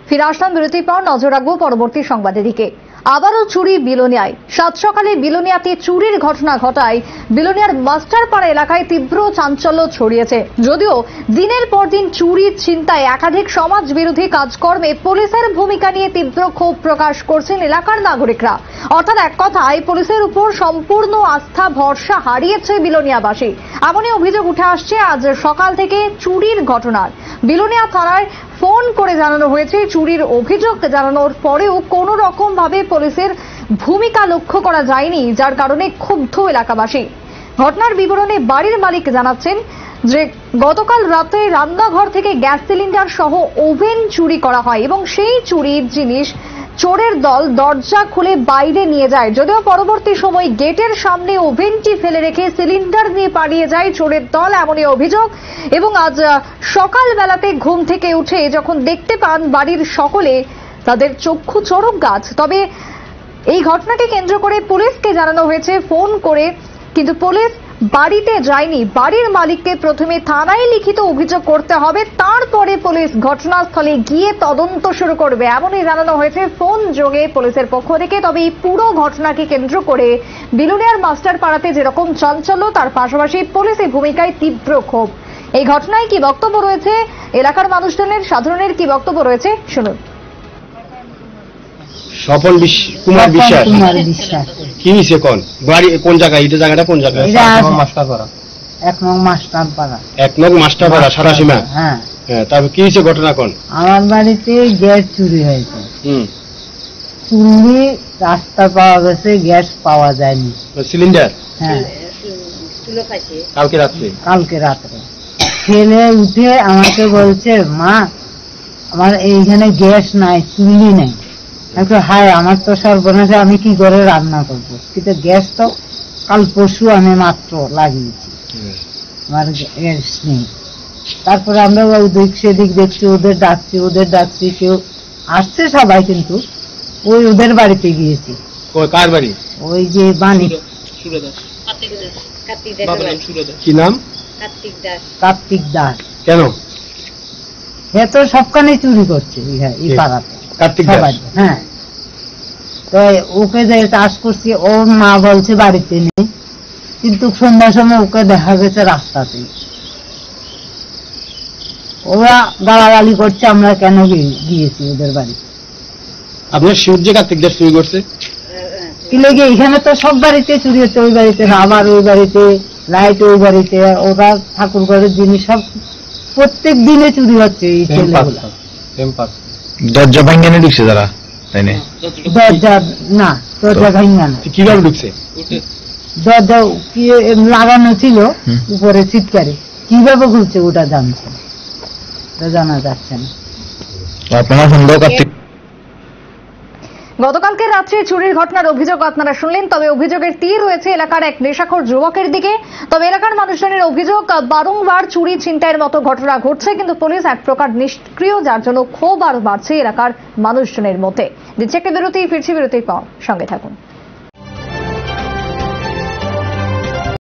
ফিরে আসলাম বিরতির পর। নজর রাখবো পরবর্তী সংবাদের দিকে। আবারও চুরি বিলোনিয়ায়। সাত সকালে বিলোনিয়াতে চুরির ঘটনা ঘটায় বিলোনিয়ার মাস্টারপাড়া এলাকায় তীব্র চাঞ্চল্য ছড়িয়েছে। যদিও দিনের পর দিন চুরির ছিনতাই একাধিক সমাজ বিরোধী কাজকর্মে পুলিশের ভূমিকা নিয়ে তীব্র ক্ষোভ প্রকাশ করছেন এলাকার নাগরিকরা। অর্থাৎ এক কথায় পুলিশের উপর সম্পূর্ণ আস্থা ভরসা হারিয়েছে বিলোনিয়াবাসী। এমনই অভিযোগ উঠে আসছে আজ সকাল থেকে চুরির ঘটনার। বিলোনিয়া থানায় ফোন করে জানানো হয়েছে, চুরির অভিযোগ জানানোর পরেও কোনো রকম ভাবে পুলিশের ভূমিকা লক্ষ্য করা যায়নি, যার কারণে ক্ষুব্ধ এলাকাবাসী। ঘটনার বিবরণে বাড়ির মালিক জানাচ্ছেন যে গতকাল রাতে রান্নাঘর থেকে গ্যাস সিলিন্ডার সহ ওভেন চুরি করা হয় এবং সেই চুরির জিনিস চোরের দল দরজা খুলে বাইরে নিয়ে যায়। যদিও পরবর্তী সময় গেটের সামনে ওভেনটি ফেলে রেখে সিলিন্ডার নিয়ে পালিয়ে যায় চোরের দল, এমনই অভিযোগ। এবং আজ সকালবেলাতে ঘুম থেকে উঠে যখন দেখতে পান বাড়ির সকলে, তাদের চক্ষু চড়ক গাছ। তবে এই ঘটনাকে কেন্দ্র করে পুলিশকে জানানো হয়েছে ফোন করে, কিন্তু পুলিশ বাড়িতে যায়নি। বাড়ির মালিককে প্রথমে থানায় লিখিত অভিযোগ করতে হবে, তারপরে পুলিশ ঘটনাস্থলে গিয়ে তদন্ত শুরু করবে, এমনই জানানো হয়েছে ফোন যোগে পুলিশের পক্ষ থেকে। তবে এই পুরো ঘটনাকে কেন্দ্র করে বিলোনিয়ার মাস্টারপাড়াতে যেরকম চাঞ্চল্য, তার পাশাপাশি পুলিশের ভূমিকায় তীব্র ক্ষোভ। এই ঘটনায় কি বক্তব্য রয়েছে এলাকার মানুষজনের, সাধারণের কি বক্তব্য রয়েছে শুনুন। স্বপন কুমার বিশ্বাস কি হয়েছে? কোন জায়গায়? এটা জায়গাটা কোন জায়গায়? মাস্টারপাড়া, 1 নং মাস্টারপাড়া। 1 নং মাস্টারপাড়া সারাসীমা। হ্যাঁ, তারপর কি হয়েছে ঘটনা? কোন আমার বাড়িতে গ্যাস চুরি হয়েছে। চুরি রাস্তা পাওয়া গেছে, গ্যাস পাওয়া যায়নি। সিলিন্ডার? হ্যাঁ, কালকে রাত্রে ছেলে উঠে আমাকে বলছে, মা আমার এইখানে গ্যাস নাই, চুল্লি নাই। হায়, আমার তো সর্বনাশে, আমি কি করে রান্না করবো? কিন্তু গ্যাস তো কাল পরশু আমি মাত্র লাগিয়েছি, আমার গ্যাস নেই। তারপরে আমরা ওদিক সেদিক দেখছি, ওদের ডাকছি, কেউ আসছে সবাই, কিন্তু ওই ওদের বাড়িতে গিয়েছি। কার বাড়ি? ওই যে বাণী, কি নাম? কার্তিক দাস। কেন? সে তো সবখানে চুরি করছে এই পাড়াতে। হ্যাঁ, তো ওকে যে চাষ করছি, ওর মা বলছে বাড়িতে নেই, কিন্তু সন্ধ্যার সময় ওকে দেখা গেছে রাস্তাতে। ওরা গালাগালি করছে, আমরা কেন গিয়েছি ওদের বাড়ি। আপনার সূর্য কার্তিক দাস চুরি করছে কি লেগে? এখানে তো সব বাড়িতে চুরি হচ্ছে, ওই বাড়িতে রাবার, ওই বাড়িতে লাইট, ওই বাড়িতে ওরা ঠাকুর ঘরের জিনিস সব প্রত্যেক দিনে চুরি হচ্ছে। এই ছেলেগুলো দরজা ভাঙানো ঢুকছে তারা, তাই না? দরজা ভাঙা না। কিভাবে ঢুকছে? দরজা কি লাগানো ছিল উপরে সিটকারে, কিভাবে খুলছে ওটা জানা যাচ্ছে না। আপনারা সন্দেহ কার্তিক। গতকালকে রাত্রে চুরির ঘটনার অভিযোগ আপনারা শুনলেন। তবে অভিযোগের তীর রয়েছে এলাকার এক নেশাখোর যুবকের দিকে। তবে এলাকার মানুষজনের অভিযোগ, বারংবার চুরি ছিনতাইয়ের মতো ঘটনা ঘটছে, কিন্তু পুলিশ এক প্রকার নিষ্ক্রিয়, যার জন্য ক্ষোভ আরো বাড়ছে এলাকার মানুষজনের মধ্যে। দিচ্ছে একটা বিরতি, ফিরছি বিরতির পর, সঙ্গে থাকুন।